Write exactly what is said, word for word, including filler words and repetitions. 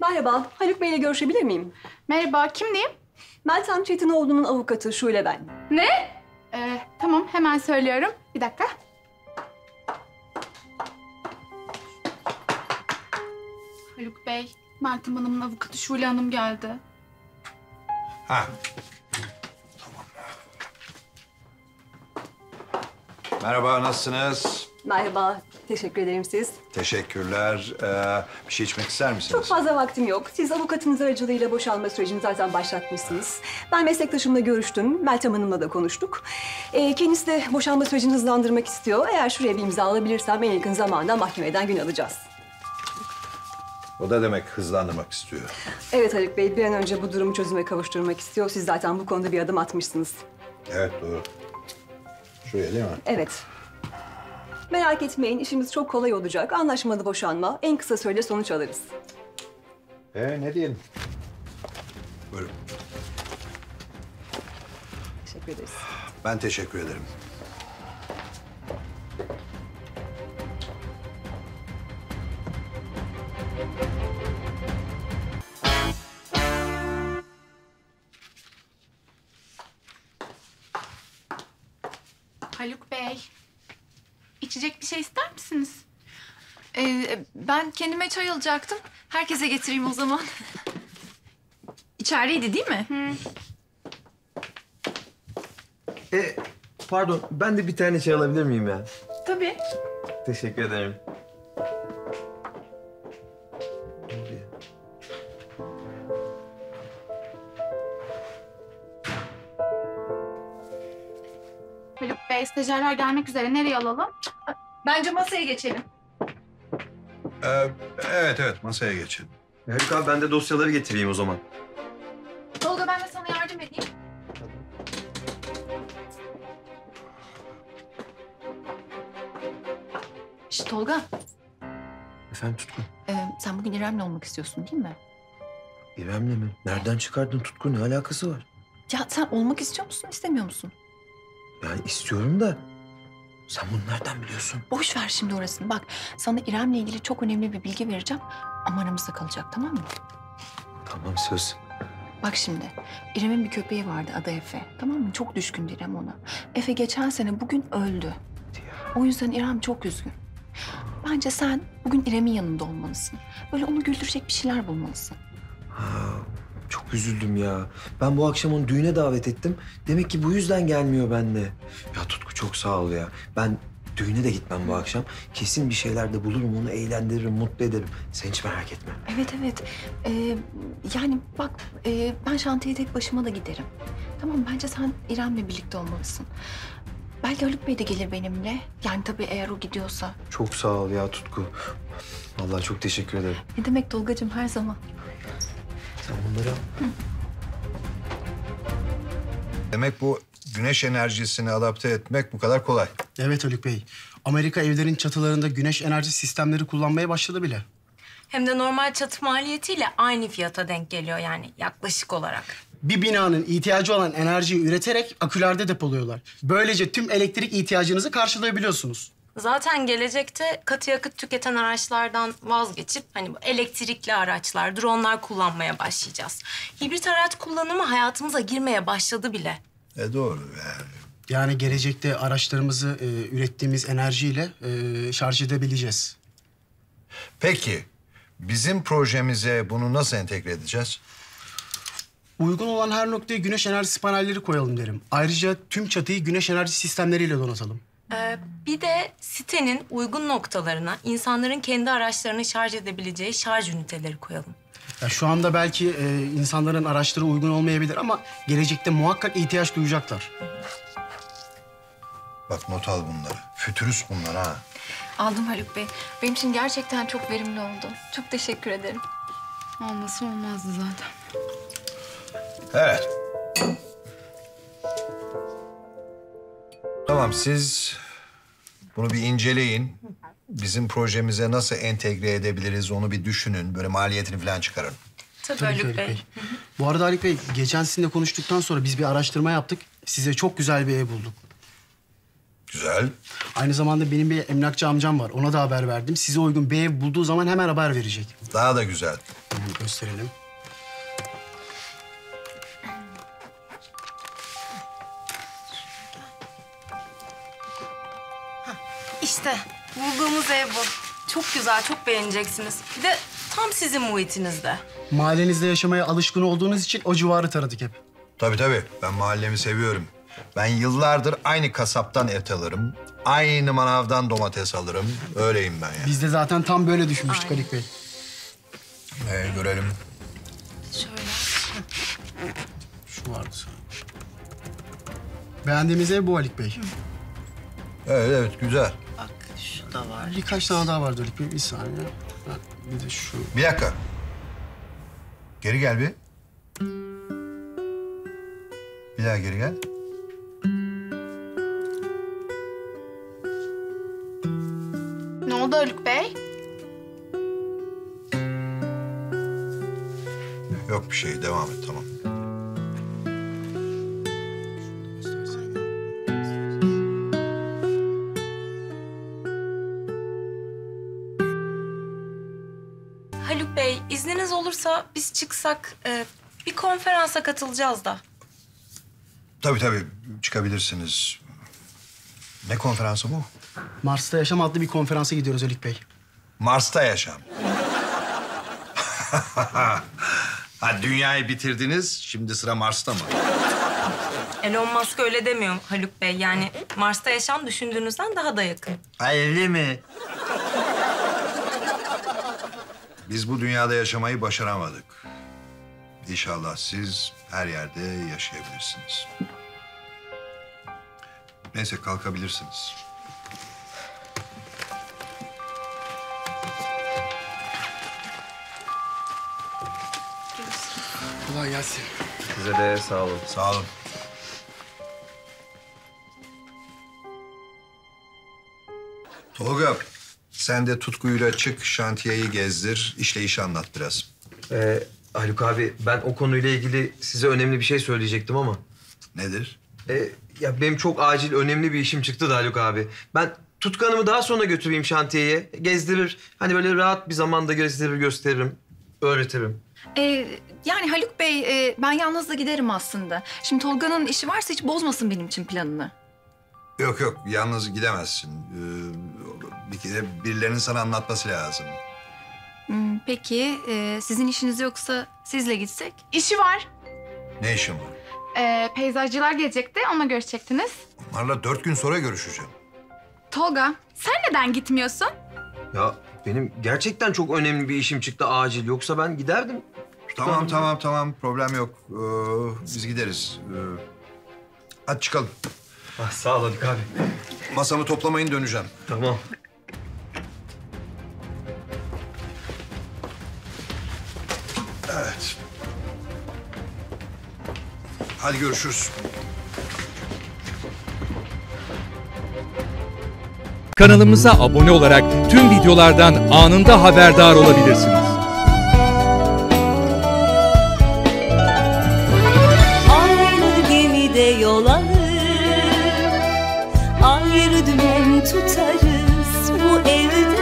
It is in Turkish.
Merhaba, Haluk Bey'le görüşebilir miyim? Merhaba, kim diyeyim? Meltem Çetinoğlu'nun avukatı Şule ben. Ne? Ee, tamam, hemen söylüyorum. Bir dakika. Haluk Bey, Meltem Hanım'ın avukatı Şule Hanım geldi. Ha. Tamam. Merhaba, nasılsınız? Merhaba, teşekkür ederim siz. Teşekkürler. Ee, bir şey içmek ister misiniz? Çok fazla vaktim yok. Siz avukatınız aracılığıyla boşanma sürecini zaten başlatmışsınız. Ben meslektaşımla görüştüm, Meltem Hanım'la da konuştuk. Ee, kendisi de boşanma sürecini hızlandırmak istiyor. Eğer şuraya bir imza alabilirsem en yakın zamanda mahkemeden gün alacağız. O da demek hızlandırmak istiyor. Evet Haluk Bey, bir an önce bu durumu çözüme kavuşturmak istiyor. Siz zaten bu konuda bir adım atmışsınız. Evet, doğru. Şuraya değil mi? Evet. Merak etmeyin, işimiz çok kolay olacak. Anlaşmalı boşanma, en kısa sürede sonuç alırız. Ee, ne diyelim? Buyurun. Teşekkür ederiz. Ben teşekkür ederim. Haluk Bey, içecek bir şey ister misiniz? Ee, ben kendime çay alacaktım. Herkese getireyim o zaman. İçerideydi değil mi? Hı. E, pardon, ben de bir tane çay alabilir miyim ya? Tabii. Teşekkür ederim. Haluk Bey, stajyerler gelmek üzere. Nereye alalım? Bence masaya geçelim. Ee, evet, evet. Masaya geçelim. Haluk abi, ben de dosyaları getireyim o zaman. Tolga, ben de sana yardım edeyim. Şişt Tolga, Efendim Tutku? e, sen bugün İrem'le olmak istiyorsun değil mi? İrem'le mi? Nereden çıkardın Tutku? Ne alakası var? Ya sen olmak istiyor musun, istemiyor musun? Yani istiyorum da sen bunu nereden biliyorsun? Boş ver şimdi orasını. Bak, sana İrem'le ilgili çok önemli bir bilgi vereceğim. Ama aramızda kalacak, tamam mı? Tamam, söz. Bak şimdi, İrem'in bir köpeği vardı adı Efe. Tamam mı? Çok düşkündü İrem ona. Efe geçen sene bugün öldü. O yüzden İrem çok üzgün. Bence sen bugün İrem'in yanında olmalısın. Böyle onu güldürecek bir şeyler bulmalısın. Ha, çok üzüldüm ya. Ben bu akşam onu düğüne davet ettim. Demek ki bu yüzden gelmiyor benimle. Ya Tutku, çok sağ ol ya. Ben düğüne de gitmem bu akşam. Kesin bir şeyler de bulurum, onu eğlendiririm, mutlu ederim. Sen hiç merak etme. Evet, evet. Ee, yani bak, e, ben şantiye tek başıma da giderim. Tamam, bence sen İrem'le birlikte olmalısın. Belki Haluk Bey de gelir benimle. Yani tabii eğer o gidiyorsa. Çok sağ ol ya Tutku. Vallahi çok teşekkür ederim. Ne demek Tolgacığım, her zaman. Sen bunları al. Demek bu güneş enerjisini adapte etmek bu kadar kolay. Evet Haluk Bey. Amerika evlerin çatılarında güneş enerji sistemleri kullanmaya başladı bile. Hem de normal çatı maliyetiyle aynı fiyata denk geliyor yani yaklaşık olarak. Bir binanın ihtiyacı olan enerjiyi üreterek akülerde depoluyorlar. Böylece tüm elektrik ihtiyacınızı karşılayabiliyorsunuz. Zaten gelecekte katı yakıt tüketen araçlardan vazgeçip hani bu elektrikli araçlar, dronlar kullanmaya başlayacağız. Hibrit araç kullanımı hayatımıza girmeye başladı bile. E doğru yani. Yani gelecekte araçlarımızı e, ürettiğimiz enerjiyle e, şarj edebileceğiz. Peki, bizim projemize bunu nasıl entegre edeceğiz? Uygun olan her noktaya güneş enerjisi panelleri koyalım derim. Ayrıca tüm çatıyı güneş enerji sistemleriyle donatalım. Ee, bir de sitenin uygun noktalarına insanların kendi araçlarını şarj edebileceği şarj üniteleri koyalım. Ya şu anda belki e, insanların araçları uygun olmayabilir ama gelecekte muhakkak ihtiyaç duyacaklar. Bak, not al bunları. Fütürist bunlar ha. Aldım Haluk Bey. Benim için gerçekten çok verimli oldu. Çok teşekkür ederim. Olması olmazdı zaten. Evet. Tamam, siz bunu bir inceleyin. Bizim projemize nasıl entegre edebiliriz onu bir düşünün. Böyle maliyetini falan çıkarın. Tabii, Tabii ki Haluk Haluk Bey. Bey. Bu arada Haluk Bey, geçen sizinle konuştuktan sonra biz bir araştırma yaptık. Size çok güzel bir ev bulduk. Güzel. Aynı zamanda benim bir emlakçı amcam var. Ona da haber verdim. Size uygun bir ev bulduğu zaman hemen haber verecek. Daha da güzel. gösterelim. İşte bulduğumuz ev bu. Çok güzel, çok beğeneceksiniz. Bir de tam sizin muhitinizde. Mahallenizde yaşamaya alışkın olduğunuz için o civarı taradık hep. Tabii tabii. Ben mahallemi seviyorum. Ben yıllardır aynı kasaptan et alırım. Aynı manavdan domates alırım. Öyleyim ben ya. Biz de zaten tam böyle düşünmüştük Haluk Bey. Ee, görelim. Şöyle. Şu vardı sana. Beğendiğimiz ev bu Haluk Bey. Evet evet güzel. Bak şu da var. Birkaç tane daha vardı Haluk Bey. Bir saniye. Ha, bir de şu. Bir dakika. Geri gel bir. Bir daha geri gel. Ne oldu Haluk Bey? Yok bir şey. Devam et tamam. Haluk Bey, izniniz olursa biz çıksak e, bir konferansa katılacağız da. Tabii tabii. Çıkabilirsiniz. Ne konferansı bu? Mars'ta Yaşam adlı bir konferansa gidiyoruz Haluk Bey. Mars'ta yaşam. Ha, dünyayı bitirdiniz, şimdi sıra Mars'ta mı? Elon Musk öyle demiyor Haluk Bey. Yani Mars'ta yaşam düşündüğünüzden daha da yakın. Öyle mi? Biz bu dünyada yaşamayı başaramadık. İnşallah siz her yerde yaşayabilirsiniz. Neyse kalkabilirsiniz. Kolay gelsin. Size de sağ olun. Sağ olun. Tolga, sen de tutkuyla çık, şantiyeyi gezdir, işleyişi anlat biraz. Ee, Haluk abi ben o konuyla ilgili size önemli bir şey söyleyecektim ama. Nedir? Ee, ya benim çok acil önemli bir işim çıktı da Haluk abi. Ben Tutku Hanım'ı daha sonra götüreyim şantiyeye. Gezdirir. Hani böyle rahat bir zamanda gezdirir, gösteririm, öğretirim. Ee, yani Haluk Bey, e, ben yalnız da giderim aslında. Şimdi Tolga'nın işi varsa hiç bozmasın benim için planını. Yok yok, yalnız gidemezsin. Ee, bir kere birilerinin sana anlatması lazım. Hmm, peki, e, sizin işiniz yoksa sizle gitsek? İşi var. Ne işin var? Ee, peyzajcılar gelecekti, onunla görüşecektiniz. Onlarla dört gün sonra görüşeceğim. Tolga, sen neden gitmiyorsun? Ya benim gerçekten çok önemli bir işim çıktı acil. Yoksa ben giderdim. Tamam tamam tamam, problem yok. Ee, biz gideriz. Ee, hadi çıkalım. Ah, sağ ol Haluk abi. Masamı toplamayın, döneceğim. Tamam. Evet. Hadi görüşürüz. Kanalımıza abone olarak tüm videolardan anında haberdar olabilirsiniz. Aynı gemide yol alır, ayrı dümen tutarız bu evde.